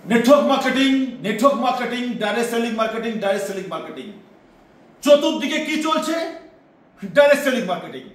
Network marketing, direct selling marketing. চতুর্দিকে কি চলছে? Direct selling marketing.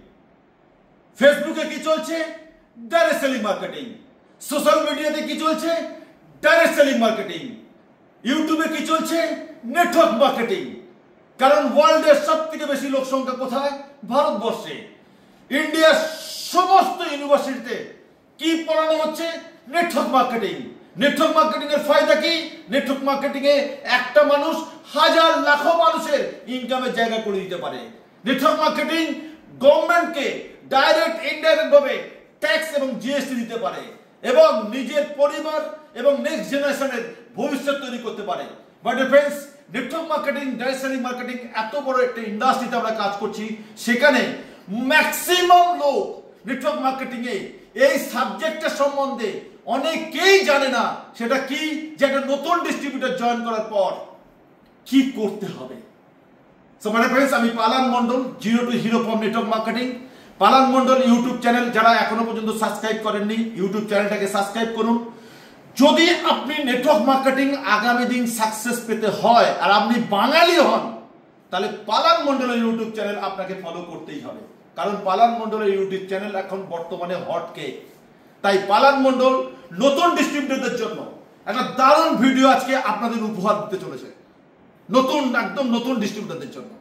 ফেসবুকে কি চলছে? Direct selling marketing. সোশ্যাল মিডিয়াতে কি চলছে? Direct selling marketing. ইউটিউবে কি চলছে? Network marketing. কারণ ওয়ার্ল্ডের সব থেকে বেশি লোক সংখ্যা কোথায়? ভারতবর্ষে। ইন্ডিয়ার সমস্ত ইউনিভার্সিটিতে কি পড়ানো হচ্ছে? Network marketing. নেটওয়ার্ক মার্কেটিং এর ফায়দা কি? নেটওয়ার্ক মার্কেটিং এ একটা মানুষ হাজার লাখো মানুষের ইনকামের জায়গা করে দিতে পারে। নেটওয়ার্ক মার্কেটিং গভর্নমেন্টকে ডাইরেক্ট ইনডাইরেক্ট ভাবে ট্যাক্স এবং জিএসটি দিতে পারে এবং নিজের পরিবার এবং নেক্সট জেনারেশনের ভবিষ্যৎ তৈরি করতে পারে। But friends, network marketing, direct selling marketing এত বড় একটা ইন্ডাস্ট্রিতে আমরা কাজ করছি, সেখানে ম্যাক্সিমাম লোক নেটওয়ার্ক মার্কেটিং এ এই সাবজেক্টের সম্বন্ধে অনেকেই জানে না। সেটা কি? যে একটা নতুন ডিস্ট্রিবিউটর জয়েন করার পর কি করতে হবে। সো মানে ফ্রেন্ডস, আমি Palan Mondal, zero to hero from network marketing. Palan Mondal YouTube channel যারা এখনো পর্যন্ত সাবস্ক্রাইব করেননি, ইউটিউব চ্যানেলটাকে সাবস্ক্রাইব করুন। যদি আপনি নেটওয়ার্ক মার্কেটিং আগামী দিন সাকসেস পেতে হয় আর আপনি বাঙালি হন, তাহলে পালান মন্ডলের ইউটিউব চ্যানেল আপনাকে ফলো করতেই হবে। কারণ পালান মন্ডলের ইউটিউব চ্যানেল এখন বর্তমানে হট কেক। তাই পালান মন্ডল নতুন ডিস্ট্রিবিউটরদের জন্য একটা দারুণ ভিডিও আজকে আপনাদের উপহার দিতে চলেছে, একদম নতুন ডিস্ট্রিবিউটরদের জন্য।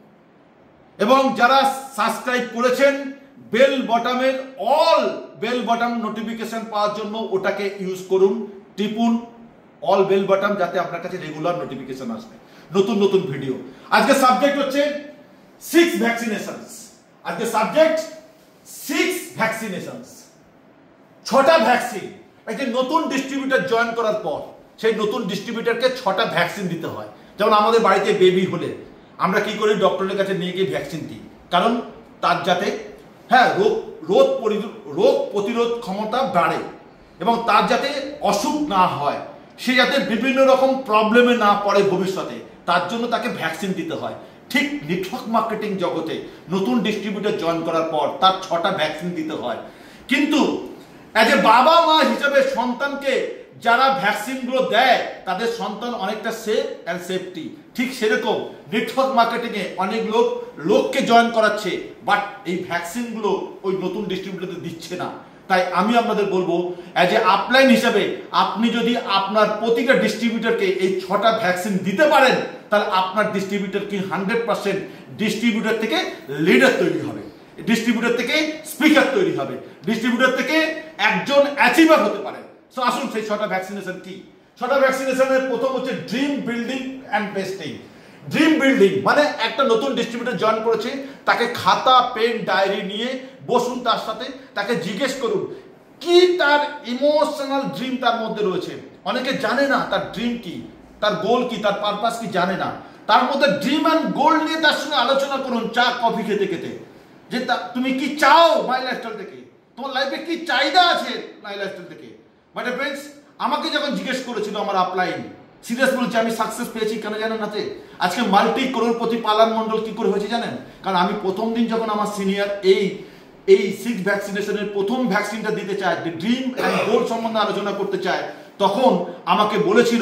এবং যারা সাবস্ক্রাইব করেছেন, বেল বটমের অল বেল বটম নোটিফিকেশন পাওয়ার জন্য ওটাকে ইউজ করুন, টিপুন অল বেল বটম, যাতে আপনার কাছে রেগুলার নোটিফিকেশন আসবে নতুন নতুন ভিডিও। আজকে সাবজেক্ট হচ্ছে 6 ভ্যাকসিনেশনস। আজকে সাবজেক্ট 6 ভ্যাকসিনেশনস, 6টা ভ্যাকসিন। একটা নতুন ডিস্ট্রিবিউটর জয়েন করার পর সেই নতুন ডিস্ট্রিবিউটরকে 6টা ভ্যাকসিন দিতে হয়। যেমন আমাদের বাড়িতে বেবি হলে আমরা কি করি? ডক্টরের কাছে নিয়ে গিয়ে ভ্যাকসিন দিই, কারণ তার যাতে রোগ প্রতিরোধ ক্ষমতা বাড়ে এবং তার যাতে অসুখ না হয়, সে যাতে বিভিন্ন রকম প্রবলেমে না পড়ে ভবিষ্যতে, তার জন্য তাকে ভ্যাকসিন দিতে হয়। ঠিক নেটওয়ার্ক মার্কেটিং জগতে নতুন ডিস্ট্রিবিউটর জয়েন করার পর তার 6টা ভ্যাকসিন দিতে হয়। কিন্তু অ্যাজ এ বাবা মা হিসেবে সন্তানকে যারা ভ্যাকসিনগুলো দেয়, তাদের সন্তান অনেকটা সেফ অ্যান্ড সেফটি। ঠিক সেরকম নেটওয়ার্ক মার্কেটিং এ অনেক লোককে জয়েন করাচ্ছে, বাট এই ভ্যাকসিনগুলো ওই নতুন ডিস্ট্রিবিউটরদের দিচ্ছে না। তাই আমি আপনাদের বলবো, অ্যাজ এ আপলাইন হিসেবে আপনি যদি আপনার প্রতিটা ডিস্ট্রিবিউটরকে এই 6টা ভ্যাকসিন দিতে পারেন, তাহলে আপনার ডিস্ট্রিবিউটর কি 100% ডিস্ট্রিবিউটর থেকে লিডার তৈরি হবে, ডিস্ট্রিবিউটর থেকে স্পিকার তৈরি হবে, ডিস্ট্রিবিউটর থেকে একজন অ্যাচিভার হতে পারে। সো আসুন সেই 6টা ভ্যাকসিনেশন কি। 6টা ভ্যাকসিনেশনের প্রথম হচ্ছে dream building and besting. Dream building মানে একটা নতুন ডিস্ট্রিবিউটর জয়েন করেছে, তাকে খাতা পেন ডায়েরি নিয়ে বসুন, তার সাথে তাকে জিজ্ঞেস করুন কি তার ইমোশনাল ড্রিম তার মধ্যে রয়েছে। অনেকে জানে না তার ড্রিম কি, তার গোল কি, তার পারপাস কি জানে না। তার মধ্যে ড্রিম অ্যান্ড গোল নিয়ে তার সঙ্গে আলোচনা করুন চা কফি খেতে খেতে, যে তুমি কি চাও মাই লাইফস্টাইল থেকে, তোমার লাইফে কি চাহিদা আছে মাই লাইফস্টাইল থেকে। বাট ফ্রেন্ডস, আমাকে যখন জিজ্ঞেস করেছিল আমার আপলাইন, সিরিয়াস বলছি, আমি সাকসেস পেয়েছি কেন জানেন? নাতে আজকে মাল্টি করোড়পতি পালান মন্ডল কি করে হয়েছে জানেন? কারণ আমি প্রথম দিন যখন আমার সিনিয়র এই 6 ভ্যাকসিনেশনের প্রথম ভ্যাকসিনটা দিতে চায়, ড্রিম অ্যান্ড গোল সম্বন্ধে আলোচনা করতে চায়, তখন আমাকে বলেছিল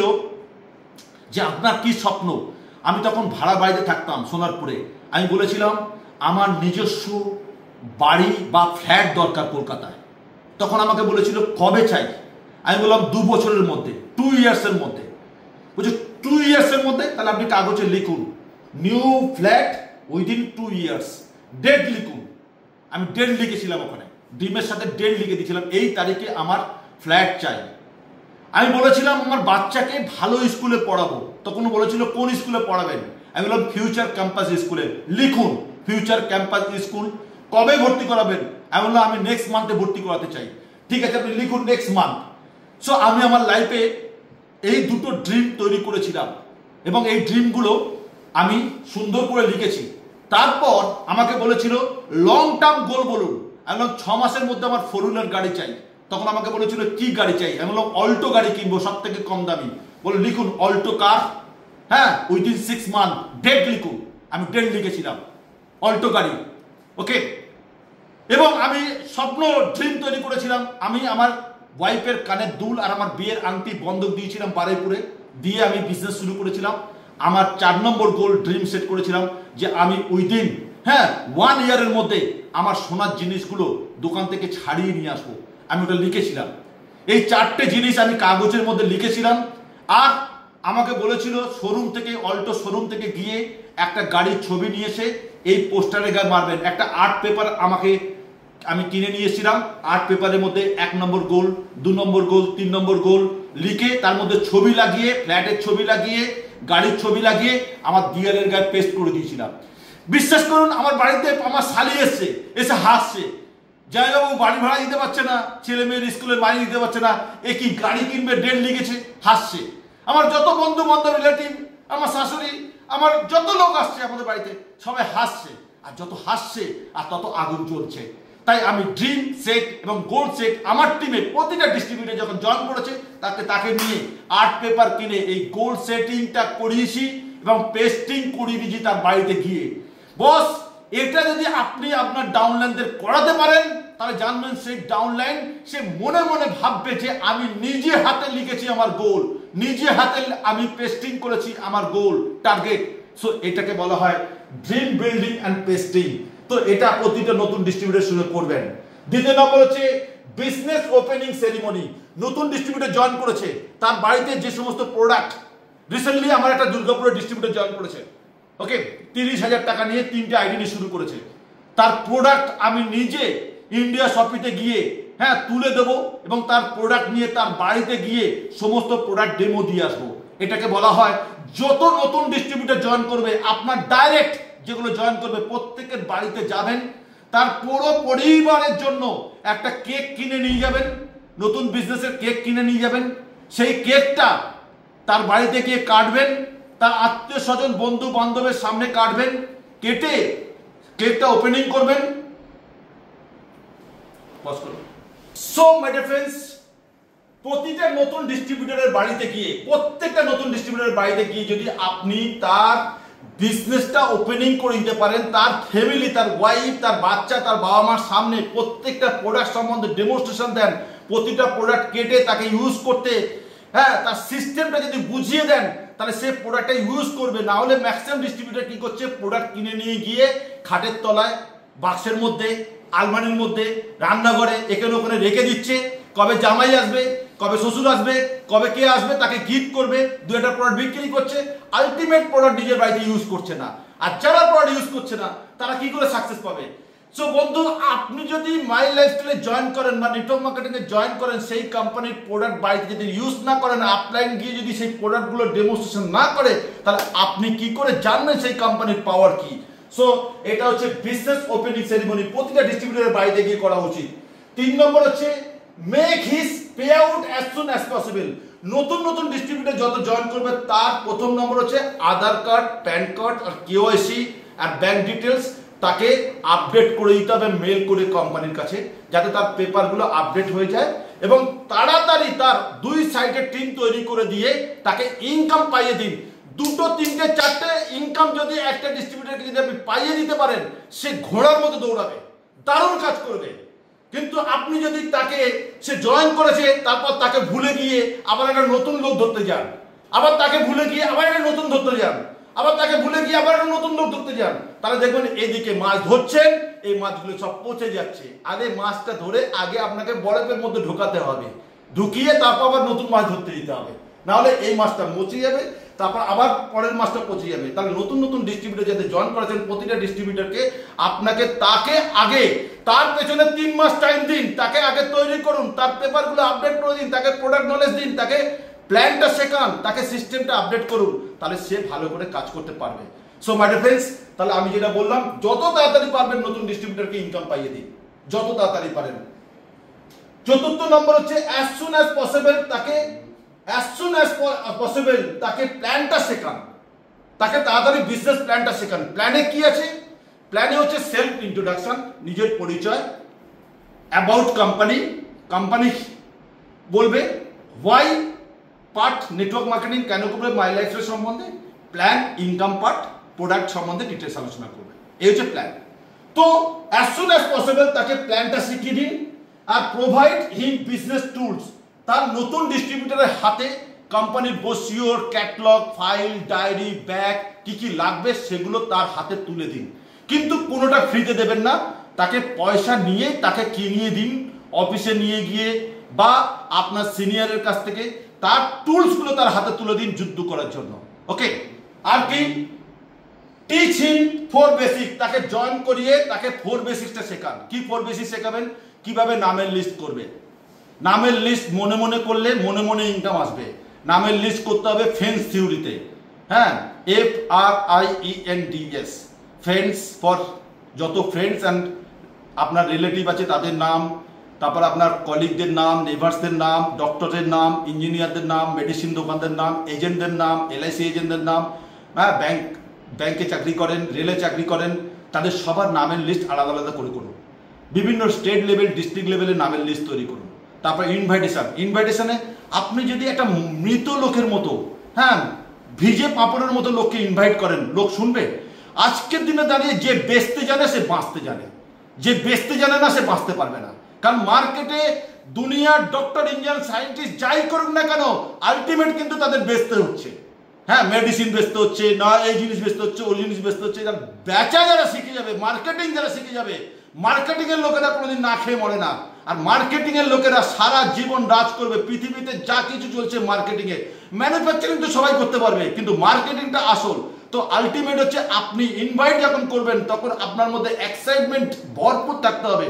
যে আপনার কি স্বপ্ন। আমি তখন ভাড়া বাড়িতে থাকতাম সোনারপুরে। আমি বলেছিলাম আমার নিজস্ব বাড়ি বা ফ্ল্যাট দরকার কলকাতায়। তখন আমাকে বলেছিল কবে চাই? আমি বললাম 2 বছরের মধ্যে, 2 ইয়ার্সের মধ্যে। বলছে 2 ইয়ার্সের মধ্যে? তাহলে আপনি কাগজে লিখুন new flat within 2 years, date লিখুন। আমি ডেট লিখেছিলাম, ওখানে ড্রিমের সাথে ডেট লিখে দিয়েছিলাম, এই তারিখে আমার ফ্ল্যাট চাই। আমি বলেছিলাম আমার বাচ্চাকে ভালো স্কুলে পড়াবো। তখন বলেছিল কোন স্কুলে পড়াবেন? আমি বললাম ফিউচার ক্যাম্পাস স্কুলে। লিখুন ফিউচার ক্যাম্পাস স্কুল। কবে ভর্তি করাবেন? আমি বললাম আমি নেক্সট মান্থে ভর্তি করাতে চাই। ঠিক আছে, আপনি লিখুন নেক্সট মান্থ। সো আমি আমার লাইফে এই দুটো ড্রিম তৈরি করেছিলাম এবং এই ড্রিমগুলো আমি সুন্দর করে লিখেছি। তারপর আমাকে বলেছিল লং টার্ম গোল বলুন। আমি বললাম 6 মাসের মধ্যে আমার 4 হুইলার গাড়ি চাই। তখন আমাকে বলেছিল কি গাড়ি চাই? আমি বললাম অল্টো গাড়ি কিনবো, সব থেকে কম দামি। বলে লিখুন অল্টো কার, হ্যাঁ উইদিন 6 মান্থ, ডেট লিখুন। আমি ডেট লিখেছিলাম অল্টো গাড়ি, ওকে। এবং আমি স্বপ্ন ড্রিম তৈরি করেছিলাম। আমি আমার ওয়াইফের কানের দুল আর আমার বিয়ের আংটি বন্ধক দিয়েছিলাম বারুইপুরে, দিয়ে আমি বিজনেস শুরু করেছিলাম। আমার 4 নম্বর গোল ড্রিম সেট করেছিলাম যে আমি উইদিন 1 ইয়ারের মধ্যে আমার সোনার জিনিসগুলো দোকান থেকে ছাড়িয়ে নিয়ে আসবো। আমি ওটা লিখেছিলাম, এই 4টে জিনিস আমি কাগজের মধ্যে লিখেছিলাম। আর আমাকে বলেছিল শোরুম থেকে, অল্টো শোরুম থেকে গিয়ে একটা গাড়ির ছবি নিয়ে এসে এই পোস্টারে গায়ে মারবেন। একটা আর্ট পেপার আমি কিনে নিয়েছিলাম। আর্ট পেপারের মধ্যে 1 নম্বর গোল, 2 নম্বর গোল, 3 নম্বর গোল লিখে তার মধ্যে ছবি লাগিয়ে, ফ্ল্যাটের ছবি লাগিয়ে, গাড়ির ছবি লাগিয়ে আমার দেয়ালের গায়ে পেস্ট করে দিয়েছিলাম। বিশ্বাস করুন, আমার বাড়িতে আমার শালি এসে হাসছে, যাই বাবু বাড়ি ভাড়া দিতে পারছে না, ছেলে মেয়ের স্কুলের মাইনে দিতে পারছে না, এ কি গাড়ি কিনবে, ডেট লিখেছে, হাসছে। আমার যত বন্ধু বান্ধব, রিলেটিভ, আমার শাশুড়ি, আমার যত লোক আসছে আমাদের বাড়িতে, সবাই হাসছে। আর যত হাসছে আর তত আগুন জ্বলছে। তাই আমি ড্রিম সেট এবং গোল্ড সেট আমার টিমে প্রতিটা ডিস্ট্রিবিউটর যখন জয়েন করেছে তাকে নিয়ে আর্ট পেপার কিনে এই গোল্ড সেটিংটা করিয়েছি এবং পেস্টিং করিয়ে দিয়েছি তার বাড়িতে গিয়ে। বস, এটা যদি আপনি আপনার ডাউনলাইনদের করাতে পারেন তাহলে জানবেন সেই ডাউনলাইন সে মনে মনে ভাববে যে আমি নিজে হাতে লিখেছি আমার গোল, নিজে হাতে আমি পেস্টিং করেছি আমার গোল টার্গেট। সো এটাকে বলা হয় ড্রিম বিল্ডিং অ্যান্ড পেস্টিং। তো এটা প্রতিটা নতুন ডিস্ট্রিবিউটর শুরু করবেন। দ্বিতীয় নম্বর হচ্ছে বিজনেস ওপেনিং সেরিমনি। নতুন ডিস্ট্রিবিউটর জয়েন করেছে, তার বাড়িতে যে সমস্ত প্রোডাক্ট, রিসেন্টলি আমার একটা দুর্গাপুরের ডিস্ট্রিবিউটর জয়েন করেছে, ওকে, 30,000 টাকা নিয়ে 3টে আইডি নিয়ে শুরু করেছে। তার প্রোডাক্ট আমি নিজে ইন্ডিয়া শপিতে গিয়ে তুলে দেবো এবং তার প্রোডাক্ট নিয়ে তার বাড়িতে গিয়ে সমস্ত প্রোডাক্ট ডেমো দিয়ে আসবো। এটাকে বলা হয়, যত নতুন ডিস্ট্রিবিউটর জয়েন করবে আপনার ডাইরেক্ট যেগুলো জয়েন করবে প্রত্যেকের বাড়িতে যাবেন, তার পুরো পরিবারের জন্য একটা কেক কিনে নিয়ে যাবেন, নতুন বিজনেসের কেক কিনে নিয়ে যাবেন। সেই কেকটা তার বাড়িতে গিয়ে কাটবেন, তার আত্মীয় স্বজন বন্ধু বান্ধবের সামনে কাটবেন, কেটে কেকটা ওপেনিং করবেন। সো মাই ডিয়ার ফ্রেন্ডস, প্রতিটা নতুন ডিস্ট্রিবিউটরের বাড়িতে গিয়ে, প্রত্যেকটা নতুন ডিস্ট্রিবিউটরের বাড়িতে গিয়ে যদি আপনি তার বিজনেসটা ওপেনিং করে দিতে পারেন, তার ফ্যামিলি, তার ওয়াইফ, তার বাচ্চা, তার বাবা মার সামনে প্রত্যেকটা প্রোডাক্ট সম্বন্ধে ডেমনস্ট্রেশন দেন, প্রতিটা প্রোডাক্ট কেটে তাকে ইউজ করতে তার সিস্টেমটা যদি বুঝিয়ে দেন, তাহলে সে প্রোডাক্টটা ইউজ করবে। না হলে ম্যাক্সিমাম ডিস্ট্রিবিউটর কি করছে, প্রোডাক্ট কিনে নিয়ে গিয়ে খাটের তলায়, বাক্সের মধ্যে, আলমারির মধ্যে, রান্নাঘরে এখানে ওখানে রেখে দিচ্ছে। কবে জামাই আসবে, কবে শ্বশুর আসবে, কবে কে আসবে তাকে গিফট করবে, 2টা প্রোডাক্ট বিক্রি করছে, আলটিমেট প্রোডাক্ট নিজের বাড়িতে ইউজ করছে না। আর যারা প্রোডাক্ট ইউজ করছে না তারা কি করে সাকসেস পাবে? সো বন্ধু, আপনি যদি মাই লাইফস্টাইলে জয়েন করেন বা নেটওয়ার্ক মার্কেটিংয়ে জয়েন করেন, সেই কোম্পানির প্রোডাক্ট বাড়িতে যদি ইউজ না করেন, আপলাইন গিয়ে যদি সেই প্রোডাক্টগুলো ডেমনস্ট্রেশন না করে, তাহলে আপনি কি করে জানবেন সেই কোম্পানির পাওয়ার কি? সো এটা হচ্ছে বিজনেস ওপেনিং সেরিমনি, প্রতিটা ডিস্ট্রিবিউটরের বাড়িতে গিয়ে করা উচিত। 3 নম্বর হচ্ছে make his pay out as soon as possible. নতুন নতুন ডিস্ট্রিবিউটর যত জয়েন করবে তার প্রথম নম্বর হচ্ছে আধার কার্ড, প্যান কার্ড আর কেওয়াইসি আর ব্যাংক ডিটেলস তাকে আপডেট করে দিতে হবে মেল করে কোম্পানির কাছে, যাতে তার পেপারগুলো আপডেট হয়ে যায় এবং তাড়াতাড়ি তার 2 সাইডের টিম তৈরি করে দিয়ে তাকে ইনকাম পাইয়ে দিন। 2, 3, 4টে ইনকাম যদি একটা ডিস্ট্রিবিউটরকে যদি আপনি পাইয়ে দিতে পারেন, সে ঘোড়ার মতো দৌড়াবে, দারুণ কাজ করবে। কিন্তু আপনি যদি তাকে, সে জয়েন করেছে তারপর তাকে ভুলে গিয়ে আবার একটা নতুন লোক ধরতে যান, আবার তাকে ভুলে গিয়ে আবার একটা নতুন ধরতে যান, আবার তাকে ভুলে গিয়ে আবার একটা নতুন লোক ধরতে যান, তাহলে দেখবেন এদিকে মাছ ধরছেন, এই মাছগুলো সব পচে যাচ্ছে। আরে মাছটা ধরে আগে আপনাকে বরফের মধ্যে ঢোকাতে হবে, ঢুকিয়ে তারপর আবার নতুন মাছ ধরতে দিতে হবে, নাহলে এই মাছটা মচে যাবে, তারপর আবার পরের মাছটা পচে যাবে। তাহলে নতুন নতুন ডিস্ট্রিবিউটর যাতে জয়েন করেছেন, প্রতিটা ডিস্ট্রিবিউটরকে আপনাকে তাকে আগে তার পেছনে 3 মাস টাইম দিন, তাকে আগে তৈরি করুন, তার পেপারগুলো আপডেট করে দিন, তাকে প্রোডাক্ট নলেজ দিন, তাকে প্ল্যানটা শেখান, তাকে সিস্টেমটা আপডেট করুন, তাহলে সে ভালো করে কাজ করতে পারবে। সো মাই ডিয়ার ফ্রেন্ডস, তাহলে আমি যেটা বললাম, যত তাড়াতাড়ি পারবেন নতুন ডিস্ট্রিবিউটরকে ইনকাম পাইয়ে দিন, যত তাড়াতাড়ি পারেন। 4র্থ নম্বর হচ্ছে অ্যাজ সুন অ্যাজ পসিবল তাকে প্ল্যানটা শেখান, তাকে তাড়াতাড়ি বিজনেস প্ল্যানটা শেখান। প্ল্যানে কি আছে? প্ল্যানে হচ্ছে সেলফ ইন্ট্রোডাকশন, নিজের পরিচয়, অ্যাবাউট কোম্পানি, কোম্পানি বলবে, ওয়াই পার্ট, নেটওয়ার্ক মার্কেটিং কেন করবে, মাই লাইফের সম্বন্ধে, প্ল্যান, ইনকাম পার্ট, প্রোডাক্ট সম্বন্ধে ডিটেলস আলোচনা করবে। এই হচ্ছে প্ল্যান। তো অ্যাজ সুন অ্যাজ পসিবল তাকে প্ল্যানটা শিখিয়ে দিন আর প্রোভাইড হিম বিজনেস টুলস। তার নতুন ডিস্ট্রিবিউটরের হাতে কোম্পানির brochure, catalogue, file, diary, bag কি কি লাগবে সেগুলো তার হাতে তুলে দিন, কিন্তু কোনোটা ফ্রিতে দেবেন না, তাকে পয়সা নিয়ে তাকে কিনিয়ে দিন অফিসে নিয়ে গিয়ে বা আপনার সিনিয়রের কাছ থেকে তার টুলসগুলো তার হাতে তুলে দিন যুদ্ধ করার জন্য। ওকে, আর কি টিচ হিম 4 বেসিক, তাকে জয়েন করিয়ে তাকে 4 বেসিকটা শেখান। কি 4 বেসিক শেখাবেন? কিভাবে নামের লিস্ট করবে, নামের লিস্ট মনে মনে করলে মনে মনে ইনকাম আসবে। নামের লিস্ট করতে হবে ফ্রেন্ডস থিওরিতে, হ্যাঁ, FRIENDS, ফ্রেন্ডস ফর যত ফ্রেন্ডস অ্যান্ড আপনার রিলেটিভ আছে তাদের নাম, তারপর আপনার কলিগদের নাম, নেভার্সদের নাম, ডক্টরের নাম, ইঞ্জিনিয়ারদের নাম, মেডিসিন দোকানদের নাম, এজেন্টদের নাম, LIC এজেন্টদের নাম, হ্যাঁ, ব্যাংকে চাকরি করেন, রেলে চাকরি করেন, তাদের সবার নামের লিস্ট আলাদা আলাদা করে করুন। বিভিন্ন স্টেট লেভেল, ডিস্ট্রিক্ট লেভেলে নামের লিস্ট তৈরি করুন। তারপর ইনভাইটেশনে আপনি যদি একটা মৃত লোকের মতো, হ্যাঁ, ভিজে পাঁপড়ের মতো লোককে ইনভাইট করেন, লোক শুনবে? আজকের দিনে দাঁড়িয়ে যে বেচতে জানে সে বাঁচতে জানে, যে বেচতে জানে না সে বাঁচতে পারবে না। কারণ মার্কেটে দুনিয়ার ডক্টর, ইঞ্জিনিয়ার, সায়েন্টিস্ট যাই করুক না কেন, আলটিমেট কিন্তু তাদের বেচতে হচ্ছে। হ্যাঁ, মেডিসিন বেচতে হচ্ছে, না এই জিনিস বেচতে হচ্ছে, ওই জিনিস বেচতে হচ্ছে। বেচা যারা শিখে যাবে, মার্কেটিং যারা শিখে যাবে, মার্কেটিং এর লোকেরা কোনোদিন না খেয়ে মরে না। আর মার্কেটিং এর লোকেরা সারা জীবন রাজ করবে। পৃথিবীতে যা কিছু চলছে মার্কেটিং এ, ম্যানুফ্যাকচারিং তো সবাই করতে পারবে, কিন্তু মার্কেটিংটা আসল। তো আলটিমেট হচ্ছে আপনি ইনভাইট যখন করবেন তখন আপনার মধ্যে এক্সাইটমেন্ট ভরপুর থাকতে হবে।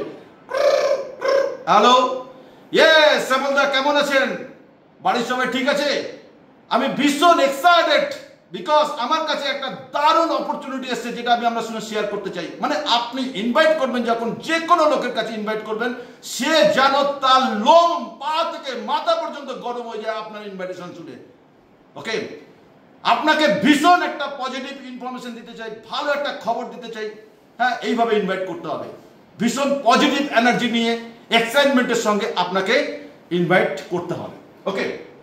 হ্যালো, ইয়েস শ্যামলদা, কেমন আছেন? বাড়ির সবাই ঠিক আছে? আমি ভীষণ এক্সাইটেড, বিকজ আমার কাছে একটা দারুণ অপরচুনিটি এসেছে যেটা আমি আপনার সঙ্গে শেয়ার করতে চাই। মানে আপনি ইনভাইট করবেন যখন, যে কোনো লোকের কাছে ইনভাইট করবেন, সে যেন তার লোম পা থেকে মাথা পর্যন্ত গরম হয়ে যায় আপনার ইনভাইটেশন শুনে। ওকে, আপনাকে ভীষণ একটা পজিটিভ ইনফরমেশন দিতে চাই, ভালো একটা খবর দিতে চাই। হ্যাঁ, এইভাবে ইনভাইট করতে হবে, ভীষণ পজিটিভ এনার্জি নিয়ে, এক্সাইটমেন্টের সঙ্গে আপনাকে ইনভাইট করতে হবে। ওকে,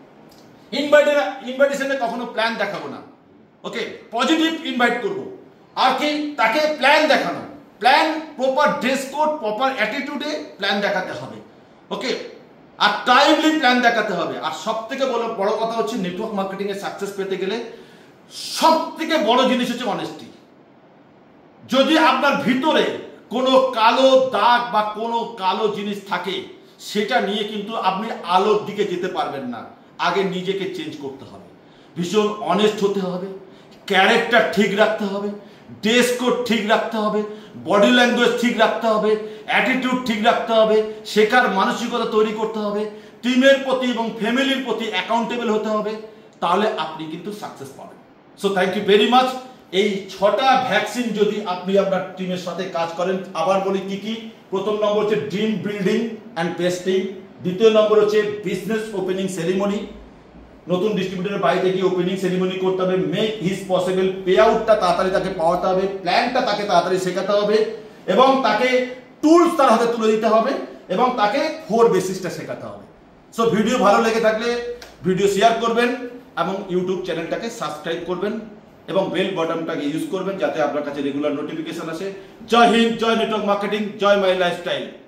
ইনভাইটেশনে কখনো প্ল্যান দেখাবো না। ওকে, পজিটিভ ইনভাইট করব। আর কি তাকে প্ল্যান দেখানো, plan, proper dress code, proper অ্যাটিটিউডে প্ল্যান দেখাতে হবে। ওকে, আর টাইমলি প্ল্যান দেখাতে হবে। আর সব থেকে বড় কথা হচ্ছে নেটওয়ার্ক মার্কেটিং এ সাকসেস পেতে গেলে সব থেকে বড় জিনিস হচ্ছে অনেস্টি। যদি আপনার ভিতরে কোনো কালো দাগ বা কোনো কালো জিনিস থাকে, সেটা নিয়ে কিন্তু আপনি আলোর দিকে যেতে পারবেন না। আগে নিজেকে চেঞ্জ করতে হবে, ভীষণ অনেস্ট হতে হবে, ক্যারেক্টার ঠিক রাখতে হবে, ড্রেস কোড ঠিক রাখতে হবে, বডি ল্যাঙ্গুয়েজ ঠিক রাখতে হবে, অ্যাটিটিউড ঠিক রাখতে হবে, শেখার মানসিকতা তৈরি করতে হবে, টিমের প্রতি এবং ফ্যামিলির প্রতি অ্যাকাউন্টেবল হতে হবে। তাহলে আপনি কিন্তু সাকসেস পাবেন। So thank you very much. এই 6টা ভ্যাকসিন যদি আপনি আপনার টিমের সাথে কাজ করেন, আবার বলি কি কি। প্রথম নম্বর হচ্ছে ড্রিম বিল্ডিং অ্যান্ড পেস্টিং। দ্বিতীয় নম্বর হচ্ছে বিজনেস ওপেনিং সেরিমনি, নতুন ডিস্ট্রিবিউটরের বাড়িতে গিয়ে ওপেনিং সেরিমনি করতে হবে। মেক হিজ পসিবল, পে আউটটা তাড়াতাড়ি তাকে পাওয়াতে হবে, প্ল্যানটা তাকে তাড়াতাড়ি শেখাতে হবে, এবং তাকে টুলস তার হাতে তুলে দিতে হবে, এবং তাকে 4 বেসিসটা শেখাতে হবে। সো ভিডিও ভালো লেগে থাকলে ভিডিও শেয়ার করবেন এবং ইউটিউব চ্যানেলটাকে সাবস্ক্রাইব করবেন এবং বেল বাটনটাকে ইউজ করবেন যাতে আপনার কাছে রেগুলার নোটিফিকেশন আসে। জয় হিন্দ, জয় নেটওয়ার্ক মার্কেটিং, জয় মাই লাইফস্টাইল।